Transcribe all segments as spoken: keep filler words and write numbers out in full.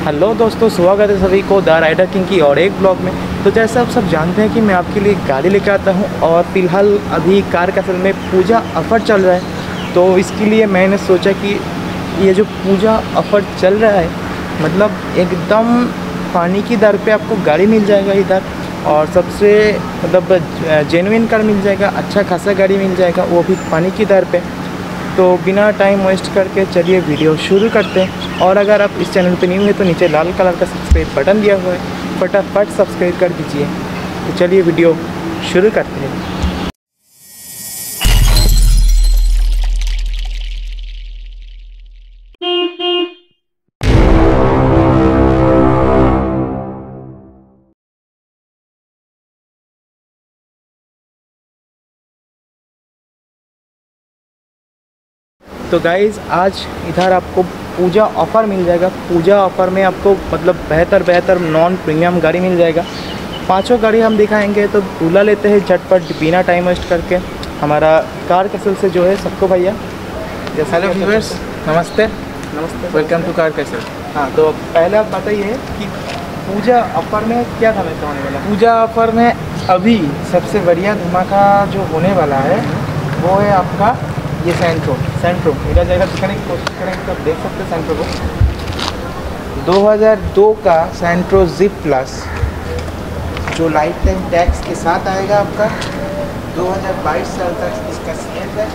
Hello दोस्तों, स्वागत है सभी को द राइडर किंग की और एक ब्लॉग में। तो जैसे आप सब जानते हैं कि मैं आपके लिए गाड़ी लेकर आता हूं और फ़िलहाल अभी कार कैसल में पूजा ऑफ़र चल रहा है। तो इसके लिए मैंने सोचा कि ये जो पूजा ऑफ़र चल रहा है, मतलब एकदम पानी की दर पे आपको गाड़ी मिल जाएगा इधर, और सबसे मतलब जेन्युइन कार मिल जाएगा, अच्छा खासा गाड़ी मिल जाएगा, वो भी पानी की दर पे। तो बिना टाइम वेस्ट करके चलिए वीडियो शुरू करते हैं। और अगर आप इस चैनल पे न्यू है तो नीचे लाल कलर का सब्सक्राइब बटन दिया हुआ है, फटाफट सब्सक्राइब कर दीजिए। तो चलिए वीडियो शुरू करते हैं। तो गाइज़, आज इधर आपको पूजा ऑफ़र मिल जाएगा। पूजा ऑफ़र में आपको मतलब बेहतर बेहतर नॉन प्रीमियम गाड़ी मिल जाएगा। पांचों गाड़ी हम दिखाएंगे, तो बुला लेते हैं झटपट बिना टाइम वेस्ट करके हमारा कार कैसल से जो है सबको। भैया हेलो व्यूअर्स, नमस्ते नमस्ते, वेलकम टू कार कैसल। हाँ, तो पहले आप बताइए कि पूजा ऑफ़र में क्या धमाका होने वाला है। पूजा ऑफर में अभी सबसे बढ़िया धमाका जो होने वाला है वो है आपका ये सेंट्रो। सेंट्रो मेरा जगह दिखाने की कोशिश करेंगे तो आप देख सकते हैं सेंट्रो को। दो हज़ार दो का सेंट्रो जिप प्लस जो लाइफ टाइम टैक्स के साथ आएगा आपका। दो हज़ार बाईस साल तक इसका सीएन है।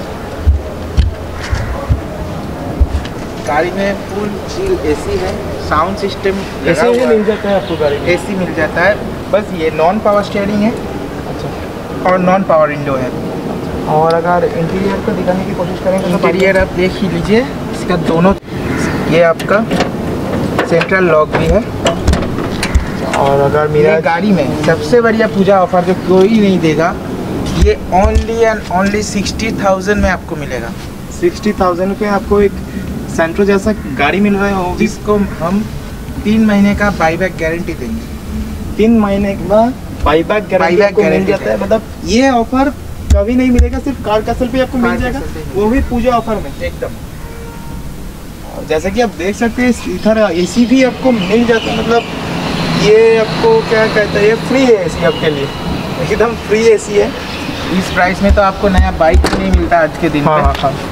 गाड़ी में फुल चिल एसी है, साउंड सिस्टम ऐसे ही मिल जाता है आपको गाड़ी में। एसी मिल जाता है, बस ये नॉन पावर स्टीयरिंग है अच्छा, और नॉन पावर विंडो है। और अगर इंटीरियर को दिखाने की कोशिश करेंगे तो इंटीरियर आप देख ही लीजिए, इसका दोनों ये आपका सेंट्रल लॉक भी है। और अगर मेरा ये गाड़ी में सबसे बढ़िया पूजा ऑफर जो कोई नहीं देगा, ये only and only sixty thousand में आपको मिलेगा। सिक्सटी थाउजेंड पे आपको एक सेंट्रो जैसा गाड़ी मिल रहा है, वो भी जिसको हम तीन महीने का बाईबैक गारंटी देंगे। तीन महीने के बाद बाईबैक गारंटी Buyback आपको मिल guarantee जाता है। मतलब ये ऑफर कभी नहीं मिलेगा, सिर्फ कार कैसल पे आपको मिल कार जाएगा, कैसल पे। वो भी पूजा ऑफर में एकदम। और जैसे कि आप देख सकते हैं इधर एसी भी आपको मिल जाता है। मतलब ये आपको क्या कहते हैं, ये फ्री है एसी आपके लिए, एकदम फ्री एसी है। इस प्राइस में तो आपको नया बाइक ही नहीं मिलता आज के दिन हाँ पे। हाँ।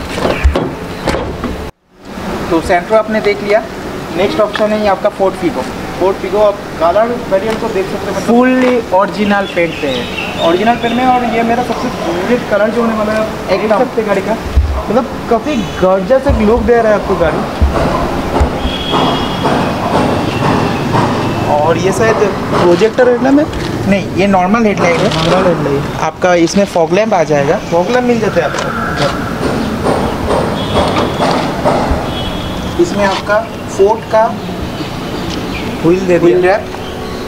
तो सेंट्रो आपने देख लिया। नेक्स्ट ऑप्शन है ये आपका फोर्ड फिगो। फोर्ड फिगो आप कलर वेरिएंट को देख सकते हैं, फुल्ली ओरिजिनल पेंट पे है, ओरिजिनल पेन में। और ये मेरा सबसे फेवरेट कलर जो होने वाला है, आप देख एकदम। सकते हैं गाड़ी का, मतलब काफ़ी गॉर्जियस एक लुक दे रहा है आपको गाड़ी। और ये शायद प्रोजेक्टर हेडलैम्प है, नहीं ये नॉर्मल हेडलाइट है। नॉर्मल हेडलाइट है। आपका इसमें फॉग लैंप आ जाएगा। फॉग लैम्प मिल जाता है आपको। इसमें आपका फोर्ड का व्हील दे व्हील दिया। रैप,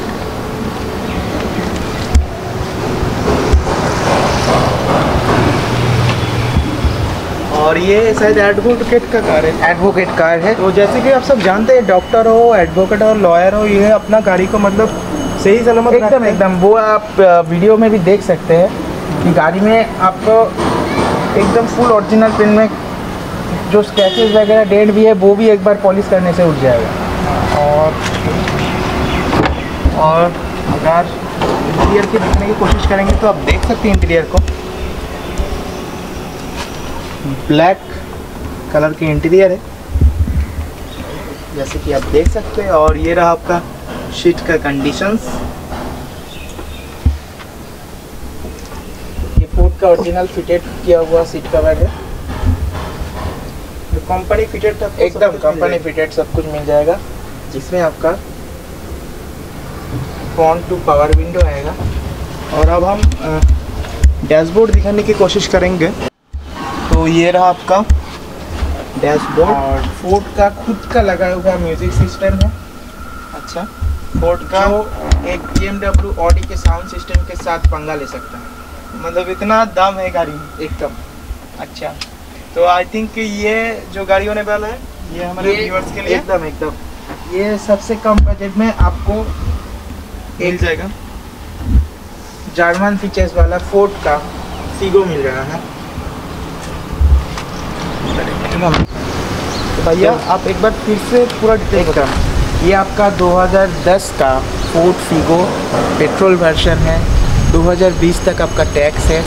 और ये शायद एडवोकेट का कार है। एडवोकेट कार है। तो जैसे कि आप सब जानते हैं, डॉक्टर हो, एडवोकेट और लॉयर हो, ये अपना गाड़ी को मतलब सही सलामत एकदम रखते हैं। एकदम वो आप अ, वीडियो में भी देख सकते हैं कि गाड़ी में आपको एकदम फुल ओरिजिनल पेन में जो स्क्रैचेस वगैरह डेंट भी है वो भी एक बार पॉलिश करने से उठ जाएगा। और और अगर इंटीरियर की देखने की कोशिश करेंगे तो आप देख सकते हैं इंटीरियर को, ब्लैक कलर की इंटीरियर है जैसे कि आप देख सकते हैं। और ये रहा आपका सीट का कंडीशंस। ये फोर्ड का ओरिजिनल फिटेड किया हुआ सीट कवर है, जो कंपनी फिटेड था, एकदम कंपनी फिटेड सब कुछ मिल जाएगा। जिसमें आपका फ्रंट टू पावर विंडो आएगा। और अब हम डैशबोर्ड दिखाने की कोशिश करेंगे। तो ये रहा आपका डैशबोर्ड। और फोर्ड का खुद का लगा हुआ म्यूजिक सिस्टम है। अच्छा, फोर्ड का जो एक बी एम डब्ल्यू ऑडी के साउंड सिस्टम के साथ पंगा ले सकता है। मतलब इतना दाम है गाड़ी में। एकदम। अच्छा, तो आई थिंक ये जो गाड़ी होने वाला है ये हमारे ये व्यूअर्स के लिए एकदम एकदम ये सबसे कम बजट में आपको मिल जाएगा। जर्मन फीचर्स वाला फोर्ड का फिगो मिल रहा है। तो भैया आप एक बार फिर से पूरा डिटेल एकदम ये आपका दो हज़ार दस का फोर्ड फिगो पेट्रोल वर्जन है। दो हज़ार बीस तक आपका टैक्स है।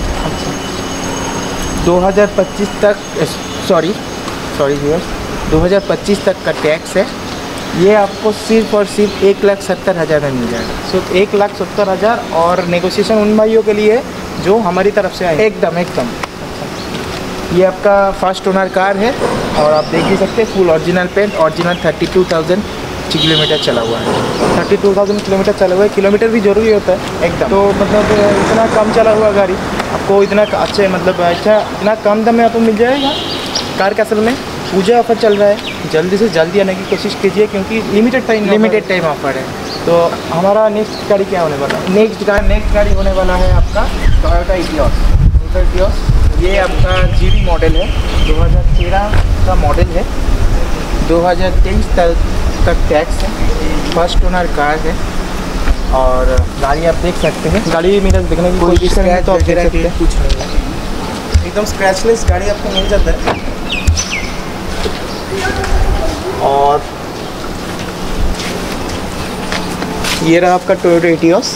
दो हज़ार पच्चीस तक सॉरी सॉरी व्यूअर्स दो हज़ार पच्चीस तक का टैक्स है। ये आपको सिर्फ और सिर्फ एक लाख सत्तर हज़ार में मिल जाएगा। सिर्फ एक लाख सत्तर हज़ार और नेगोशिएशन उन भाइयों के लिए जो हमारी तरफ से आए। एकदम एकदम। ये आपका फर्स्ट ओनर कार है और आप देख ही सकते हैं full original paint, original thirty two thousand kilometre चला हुआ है। थर्टी टू थाउजेंड किलोमीटर चला हुआ है। किलोमीटर भी जरूरी होता है एकदम। तो मतलब इतना कम चला हुआ गाड़ी आपको इतना अच्छे मतलब अच्छा इतना कम दाम में आपको मिल जाएगा। कार कैसल में पूजा ऑफर चल रहा है, जल्दी से जल्दी आने की कोशिश कीजिए क्योंकि limited time limited time offer है। तो हमारा नेक्स्ट गाड़ी क्या होने वाला है? नेक्स्ट गाड़ी नेक्स्ट गाड़ी होने वाला है आपका टोयोटा इटियोस। टोयोटा इटियोस ये आपका जीडी मॉडल है, दो हज़ार तेरह का मॉडल है। दो हज़ार तेईस तक तक टैक्स है। फर्स्ट ओनर कार है और गाड़ी आप देख सकते हैं। गाड़ी मेरा देखने की कोशिश करेंगे तो आप देख सकते हैं कुछ नहीं है, एकदम स्क्रैचलेस गाड़ी आपको मिल जाता है। और ये रहा आपका टोयोटा इटियोस।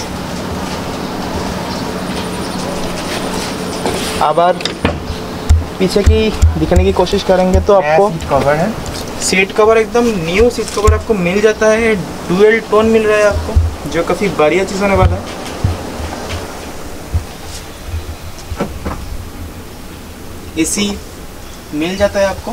अब पीछे की दिखने की कोशिश करेंगे तो आपको सीट कवर है। सीट कवर एकदम न्यू सीट कवर आपको मिल जाता है। डुअल टोन मिल रहा है आपको जो काफ़ी बढ़िया चीज़ होने वाला है। एसी मिल जाता है आपको।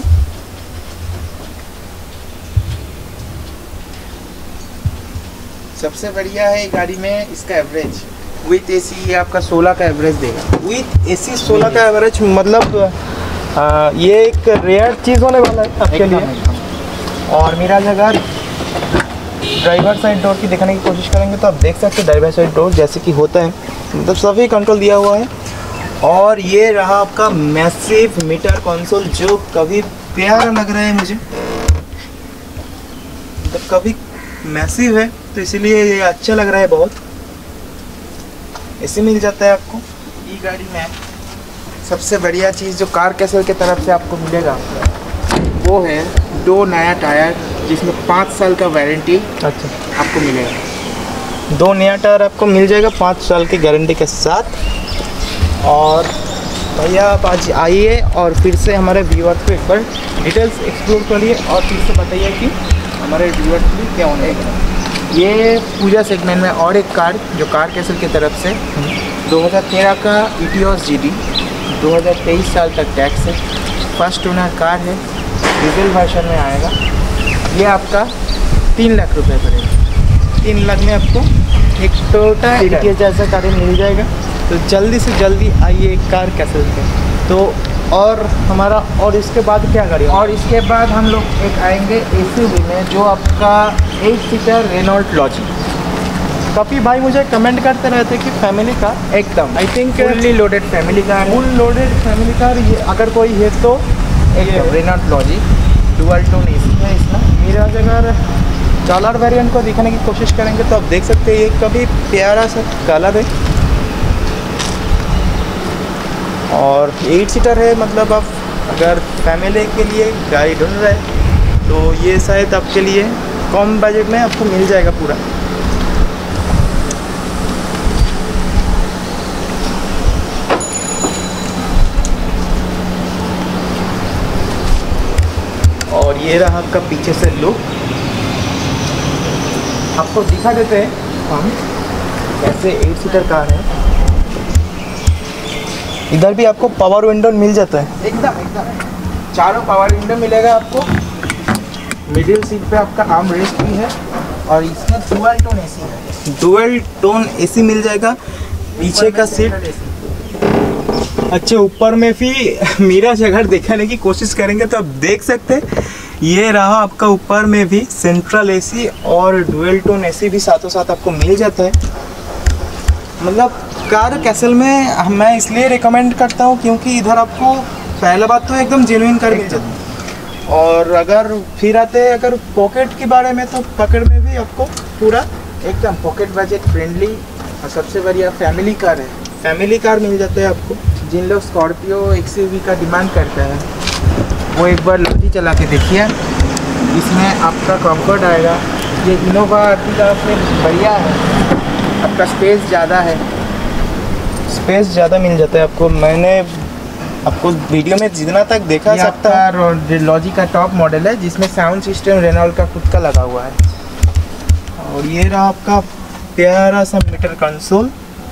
सबसे बढ़िया है गाड़ी में इसका एवरेज विथ एसी ये आपका सोलह का एवरेज देगा। विथ एसी सोलह का एवरेज मतलब आ, ये एक रेयर चीज़ होने वाला है आपके लिए। और मेरा अगर ड्राइवर साइड डोर की दिखाने की कोशिश करेंगे तो आप देख सकते हैं ड्राइवर साइड डोर जैसे कि होता है मतलब सभी कंट्रोल दिया हुआ है। और ये रहा आपका मैसिव मीटर कंसोल जो कभी प्यारा लग रहा है मुझे, मतलब कभी मैसिव है तो इसीलिए ये अच्छा लग रहा है बहुत। ऐसे मिल जाता है आपको। ये गाड़ी में सबसे बढ़िया चीज़ जो कार कैसल के तरफ से आपको मिलेगा वो है दो नया टायर जिसमें पाँच साल का वारंटी अच्छा आपको मिलेगा। दो नया टायर आपको मिल जाएगा पाँच साल की गारंटी के साथ। और भैया आप आज आइए और फिर से हमारे व्यूअर्स को एक बार डिटेल्स एक्सप्लोर करिए और फिर से बताइए कि हमारे व्यूअर्स के लिए क्या होने वाला। ये पूजा सेगमेंट में और एक कार जो कार कैसल की तरफ से दो हज़ार तेरह का इटियोस जीडी, दो हज़ार तेईस साल तक टैक्स है। फर्स्ट ओनर कार है, डीजल वर्जन में आएगा। ये आपका तीन लाख रुपए पड़ेगा। तीन लाख में आपको एक टोयोटा इटियोस जैसा कार मिल जाएगा। तो जल्दी से जल्दी आइए कार कैसल पे। तो और हमारा और इसके बाद क्या गाड़ी और इसके बाद हम लोग एक आएंगे एसयूवी में जो आपका एट सीटर रेनॉल्ट लॉजिक। काफ़ी भाई मुझे कमेंट करते रहते कि फैमिली कार एकदम I think fully loaded family car full loaded family car ये अगर कोई है तो एकदम रेनॉल्ट लॉजिक डुअल टोन एसी है इसमें। मेरा अगर कलर वेरिएंट को दिखाने की कोशिश करेंगे तो आप देख सकते हैं ये काफ़ी प्यारा सा कलर है और एट सीटर है। मतलब आप अगर फैमिली के लिए गाड़ी ढूंढ रहे हैं तो ये शायद आपके लिए कम बजट में आपको मिल जाएगा पूरा। और ये रहा आपका पीछे से लुक। आपको दिखा देते हैं हम कैसे एट सीटर कार है। इधर भी आपको पावर विंडो मिल जाता है। एकदम एकदम चारों पावर विंडो मिलेगा आपको। मिडिल सीट पे आपका आर्म रेस्ट भी है और इसमें डुअल टोन एसी है। डुअल टोन एसी मिल जाएगा। पीछे का सीट अच्छे ऊपर में भी मेरा जगह दिखाने की कोशिश करेंगे तो आप देख सकते हैं ये रहा आपका ऊपर में भी सेंट्रल एसी और डुअल टोन एसी भी साथों साथ आपको मिल जाता है। मतलब कार कैसल में मैं इसलिए रिकमेंड करता हूँ क्योंकि इधर आपको पहला बात तो एकदम जेन्युइन कार मिल जाती है और अगर फिर आते हैं अगर पॉकेट के बारे में तो पॉकेट में भी आपको पूरा एकदम पॉकेट बजट फ्रेंडली और सबसे बढ़िया फैमिली कार है। फैमिली कार मिल जाता है आपको। जिन लोग स्कॉर्पियो एक्सयूवी का डिमांड करते हैं वो एक बार लॉजी चला के देखिए। इसमें आपका कंफर्ट आएगा, ये इनोवा अर्टिगा से बढ़िया है, आपका स्पेस ज़्यादा है। स्पेस ज़्यादा मिल जाता है आपको। मैंने आपको वीडियो में जितना तक देखा सकता है, लॉजी का टॉप मॉडल है जिसमें साउंड सिस्टम रेनॉल्ट का खुद का लगा हुआ है। और ये रहा आपका प्यारा सा मीटर कंसोल।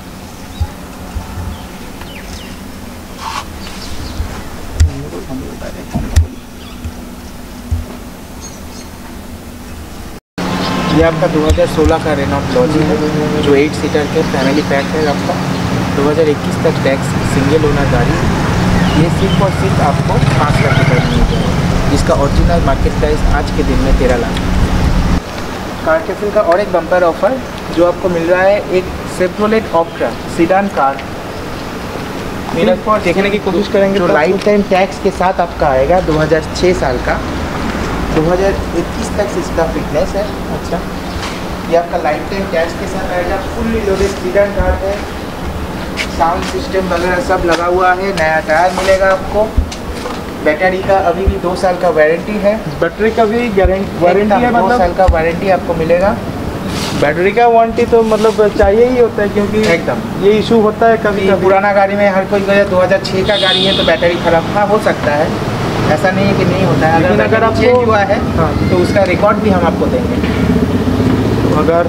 ये आपका दो हज़ार सोलह का रेनॉल्ट लॉजी है जो एट सीटर के फैमिली पैक है आपका। दो हज़ार इक्कीस तक टैक्स सिंगल ओनर गाड़ी। ये सिर्फ और सिर्फ आपको पाँच लाख रुपये में मिल जाएगा, जिसका ओरिजिनल मार्केट प्राइस आज के दिन में तेरह लाख। कार कैसल का और एक बम्पर ऑफर जो आपको मिल रहा है, एक शेवरोलेट ऑप्ट्रा सीडान कार। मेरा देखने की कोशिश करेंगे जो लाइफ टाइम टैक्स के साथ आपका आएगा, दो हज़ार छह साल का, दो हज़ार इक्कीस तक इसका फिटनेस है। अच्छा, ये आपका लाइफ टाइम टैक्स के साथ आएगा। फुल्ली लोडेड सीडान कार है, साउंड सिस्टम वगैरह सब लगा हुआ है। नया टायर मिलेगा आपको। बैटरी का अभी भी दो साल का वारंटी है। बैटरी का भी गारंटी वारंटी है, दो मतलब साल का वारंटी आपको मिलेगा। बैटरी का वारंटी तो मतलब चाहिए ही होता है, क्योंकि एकदम ये इशू होता है कभी कभी। पुराना गाड़ी में हर कोई गया दो हज़ार छह का गाड़ी है तो बैटरी खराब हाँ हो सकता है, ऐसा नहीं है कि नहीं होता है। अगर अगर आप चेंज हुआ है हाँ, तो उसका रिकॉर्ड भी हम आपको देंगे। अगर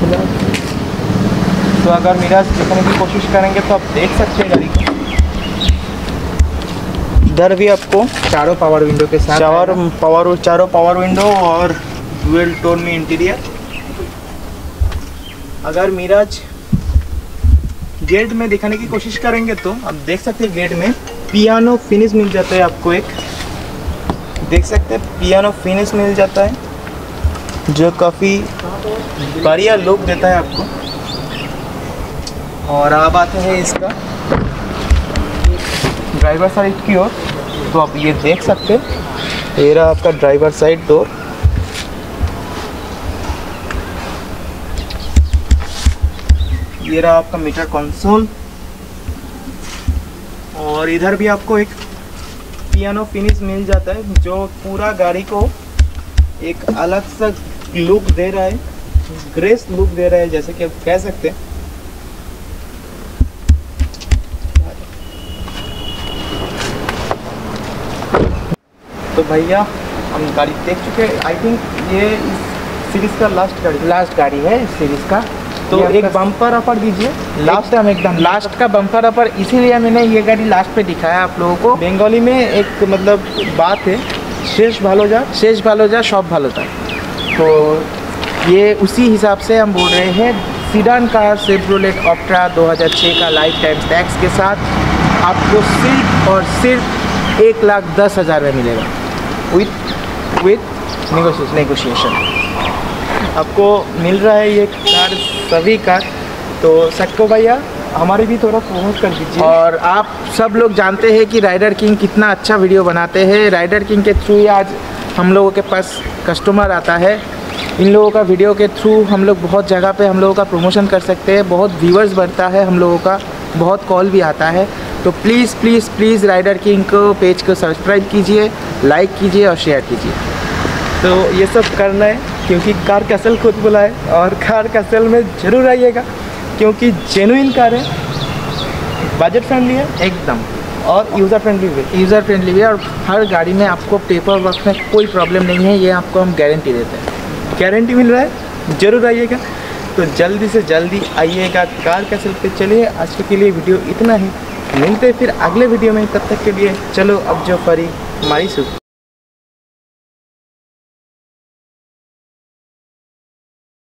तो अगर मेरा देखने की कोशिश करेंगे तो आप देख सकते हैं गाड़ी को। इधर भी आपको चारों पावर विंडो के साथ चार पावर चारों पावर विंडो और डुअल टोन में इंटीरियर। अगर मिराज गेट में दिखाने की कोशिश करेंगे तो आप देख सकते हैं गेट में पियानो फिनिश मिल जाता है आपको। एक देख सकते हैं पियानो फिनिश मिल जाता है जो काफ़ी बढ़िया लुक देता है आपको। और अब आते हैं इसका ड्राइवर साइड की ओर, तो आप ये देख सकते हैं ये रहा आपका ड्राइवर साइड डोर। ये रहा आपका मीटर कंसोल। और इधर भी आपको एक पियानो फिनिश मिल जाता है जो पूरा गाड़ी को एक अलग सा लुक दे रहा है, ग्रेस लुक दे रहा है जैसे कि आप कह सकते हैं। तो भैया हम गाड़ी देख चुके हैं। आई थिंक ये इस सीरीज़ का लास्ट गाड़ी लास्ट गाड़ी है इस सीरीज़ का। तो एक बम्पर ऑफर दीजिए लास्ट टाइम, एकदम लास्ट का बम्पर ऑफर, इसीलिए मैंने ये गाड़ी लास्ट पे दिखाया आप लोगों को। बंगाली में एक मतलब बात है, शेष भालो जा शेष भालो जा सब भालो था, तो ये उसी हिसाब से हम बोल रहे हैं। सीडान कार शेवरोलेट ऑप्ट्रा दो हज़ार छह का लाइफ टाइम टैक्स के साथ आपको सिर्फ और सिर्फ एक लाख दस हज़ार में मिलेगा विथ विथ नेगोशिएशन नेगोशिएशन आपको मिल रहा है ये कार, सभी कार। तो सक्को भैया हमारे भी थोड़ा प्रमोट कर दीजिए। और आप सब लोग जानते हैं कि राइडर किंग कितना अच्छा वीडियो बनाते हैं। राइडर किंग के थ्रू ही आज हम लोगों के पास कस्टमर आता है। इन लोगों का वीडियो के थ्रू हम लोग बहुत जगह पे हम लोगों का प्रमोशन कर सकते हैं, बहुत व्यूअर्स बढ़ता है हम लोगों का, बहुत कॉल भी आता है। तो please please please Rider King को पेज को सब्सक्राइब कीजिए, लाइक कीजिए और शेयर कीजिए। तो ये सब करना है क्योंकि कार कैसल खुद बुलाए, और कार कैसल में ज़रूर आइएगा क्योंकि जेन्युइन कार है, बजट फ्रेंडली है एकदम, और यूज़र फ्रेंडली भी यूज़र फ्रेंडली भी है। और हर गाड़ी में आपको पेपर वर्क में कोई प्रॉब्लम नहीं है, ये आपको हम गारंटी देते हैं। गारंटी मिल रहा है, ज़रूर आइएगा। तो जल्दी से जल्दी आइएगा कार कैसल पे। चलिए आज के लिए वीडियो इतना ही, मिलते हैं फिर अगले वीडियो में। तब तक के लिए चलो अब जो परी हमारी सुख।